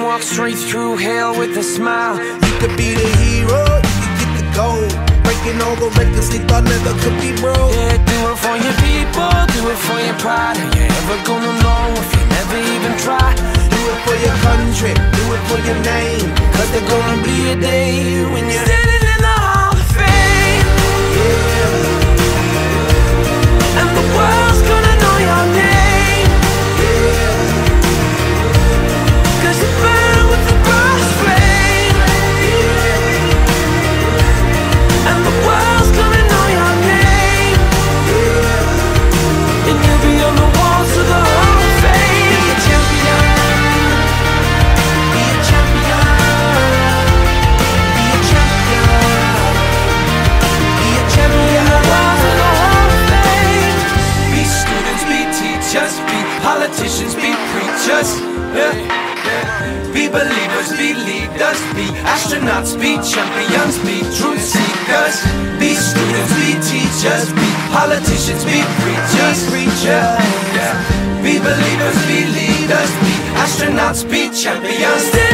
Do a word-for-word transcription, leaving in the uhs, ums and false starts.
walk straight through hell with a smile. You could be the hero, you could get the gold, breaking all the records they thought never could be broke. Yeah, do it for your people, do it for your pride. Are you ever gonna know if you never even try? Do it for your country, do it for your name, cause there's gonna be a day when you're standing in the Hall of Fame. yeah. And the world's gonna know your name, Yeah. cause you burn with the cross flame. Yeah. And the world's gonna know your name, Yeah. and you'll be on the walls of the Hall of Fame. Be a champion, be a champion, be a champion, be a champion. Walls of the Hall of Fame. Be students, be teachers, be politicians, be preachers, yeah. Be believers, be leaders, be astronauts, be champions, be truth seekers. Be students, be teachers, be politicians, be preachers, preachers, yeah. Be believers, be leaders, be astronauts, be champions.